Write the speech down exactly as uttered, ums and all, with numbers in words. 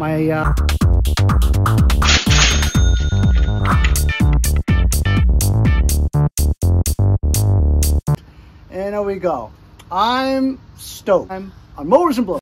my uh and there we go. I'm stoked. I'm on Motors and Blows.